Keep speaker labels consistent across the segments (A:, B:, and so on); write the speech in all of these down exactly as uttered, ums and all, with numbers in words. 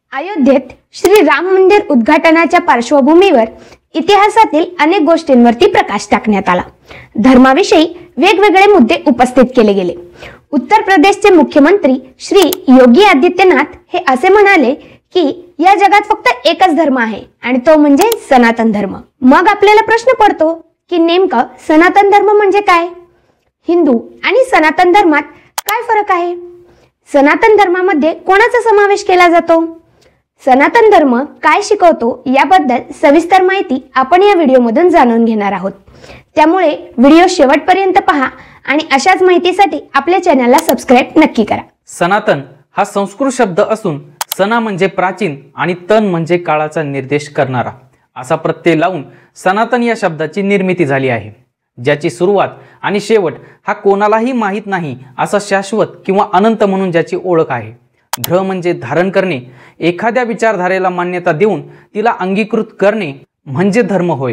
A: अयोध्येत श्री राम मंदिर उद्घाटनाच्या पार्श्वभूमीवर इतिहासातील अनेक गोष्टींवरती प्रकाश टाकण्यात आला। धर्माविषयी वेगवेगळे मुद्दे उपस्थित केले गेले। उत्तर प्रदेशचे मुख्यमंत्री श्री योगी आदित्यनाथ हे असे म्हणाले की या जगात फक्त एकच धर्म आहे आणि तो म्हणजे सनातन धर्म। मग आपल्याला प्रश्न पडतो की नेमका सनातन धर्म म्हणजे काय? हिंदू आणि सनातन धर्मात काय फरक आहे? सनातन धर्मामध्ये कोणाचा समावेश केला जातो? सनातन धर्म काय शिकवतो याबद्दल सविस्तर माहिती आपण या व्हिडिओमधून जाणून घेणार आहोत। त्यामुळे व्हिडिओ शेवटपर्यंत पहा आणि अशाच माहितीसाठी आपल्या चॅनलला सबस्क्राइब नक्की करा।
B: सनातन हा संस्कृत शब्द असून सना म्हणजे प्राचीन आणि तन म्हणजे काळाचा निर्देश करणारा असा प्रत्यय लावून सनातन या शब्दाची निर्मिती झाली आहे, ज्याची सुरुवात आणि शेवट हा कोणालाही माहीत नाही असा शाश्वत किंवा अनंत म्हणून ज्याची ओळख आहे। ध्र म्हणजे धारण करणे, एखाद्या विचारधारेला मान्यता देऊन तिला अंगीकृत करणे म्हणजे धर्म होय।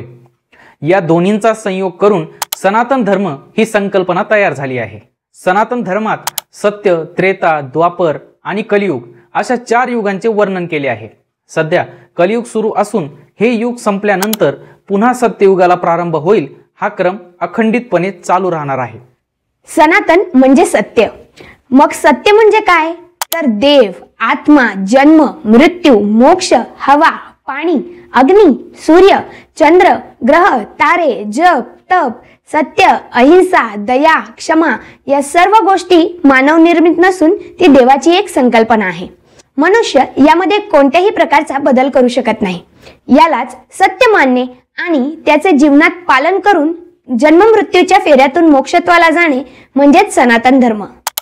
B: या दोन्हींचा संयोग करून सनातन धर्म ही संकल्पना तयार झाली आहे। सनातन धर्मात सत्य, त्रेता, द्वापर आणि कलियुग अशा चार युगांचे वर्णन केले आहे। सध्या कलियुग सुरू असून हे युग संपल्यानंतर पुन्हा सत्ययुगाला प्रारंभ होईल। हा क्रम अखंडितपणे चालू राहणार आहे।
A: सनातन म्हणजे सत्य। मग सत्य म्हणजे काय? तर देव, आत्मा, जन्म, मृत्यू, मोक्ष, हवा, पाणी, अग्नी, सूर्य, चंद्र, ग्रह, तारे, जप, तप, सत्य, अहिंसा, दया, क्षमा या सर्व गोष्टी मानव निर्मित नसून ती देवाची एक संकल्पना आहे। मनुष्य यामध्ये कोणत्याही प्रकारचा बदल करू शकत नाही। यालाच सत्य मानणे आणि त्याचे जीवनात पालन करून जन्म मृत्यूच्या फेऱ्यातून मोक्षत्वाला जाणे म्हणजेच सनातन धर्म।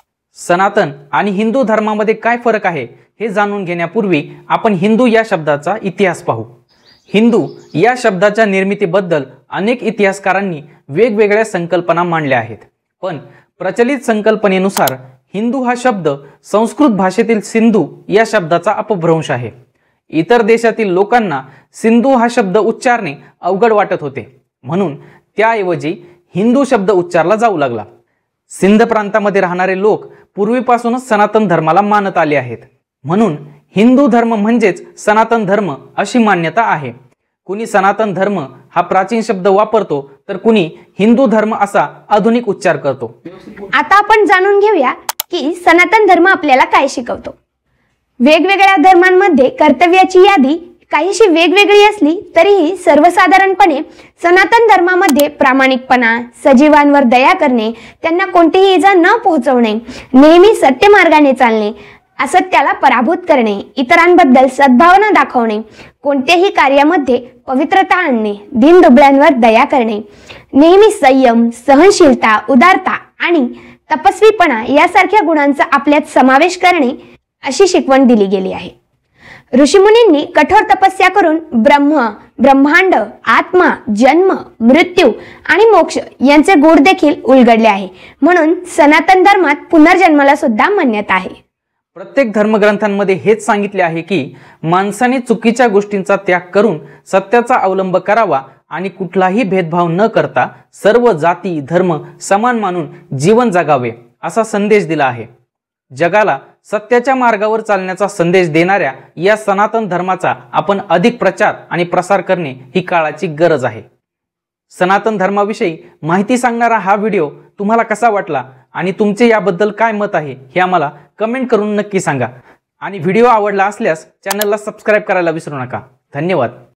B: सनातन आणि हिंदू धर्मामध्ये काय फरक आहे हे जाणून घेण्यापूर्वी आपण हिंदू या शब्दाचा इतिहास पाहू। हिंदू या शब्दाच्या निर्मितीबद्दल अनेक इतिहासकारांनी वेगवेगळ्या संकल्पना मांडल्या आहेत, पण प्रचलित संकल्पनेनुसार हिंदू हा शब्द संस्कृत भाषेतील सिंधू या शब्दाचा अपभ्रंश आहे। इतर देशातील लोकांना सिंधू हा शब्द उच्चारणे अवघड वाटत होते, म्हणून त्याऐवजी हिंदू शब्द उच्चारला जाऊ लागला। सिंध प्रांतामध्ये राहणारे लोक पूर्वीपासूनच सनातन धर्माला मानत आले आहेत, म्हणून हिंदू धर्म म्हणजेच सनातन धर्म अशी मान्यता आहे। कुणी सनातन धर्म हा प्राचीन शब्द वापरतो तर कुणी हिंदू धर्म असा आधुनिक उच्चार करतो।
A: आता आपण जाणून घेऊया की सनातन धर्म आपल्याला काय शिकवतो। वेगवेगळ्या धर्मांमध्ये कर्तव्याची यादी काहीशी वेगवेगळी असली तरीही सर्वसाधारणपणे सनातन धर्मामध्ये प्रामाणिकपणा, सजीवांवर दया करणे, त्यांना कोणतीही इजा न पोहोचवणे, नेहमी सत्य मार्गाने चालणे, असत्याला पराभूत करणे, इतरांबद्दल सद्भावना दाखवणे, कोणत्याही कार्यामध्ये पवित्रता आणणे, दीनदुबळ्यांवर दया करणे, नेहमी संयम, सहनशीलता, उदारता आणि तपस्वीपणा यासारख्या गुणांचा आपल्यात समावेश करणे अशी शिकवण दिली गेली आहे। ऋषीमुनींनी कठोर तपस्या करून ब्रह्म, ब्रह्मांड, आत्मा, जन्म, मृत्यू आणि मोक्ष यांचे गूढ देखील उलगडले आहे, म्हणून सनातन धर्मात पुनर्जन्माला सुद्धा मान्यता आहे।
B: प्रत्येक धर्मग्रंथांमध्ये हेच सांगितले आहे की माणसाने चुकीच्या गोष्टींचा त्याग करून सत्याचा अवलंब करावा आणि कुठलाही भेदभाव न करता सर्व जाती, धर्म समान मानून जीवन जगावे असा संदेश दिला आहे। जगाला सत्याच्या मार्गावर चालण्याचा संदेश देणाऱ्या या सनातन धर्माचा आपण अधिक प्रचार आणि प्रसार करणे ही काळाची गरज आहे। सनातन धर्माविषयी माहिती सांगणारा हा व्हिडिओ तुम्हाला कसा वाटला आणि तुमचे याबद्दल काय मत आहे हे आम्हाला कमेंट करून नक्की सांगा आणि व्हिडिओ आवडला असल्यास चॅनलला सबस्क्राइब करायला विसरू नका। धन्यवाद।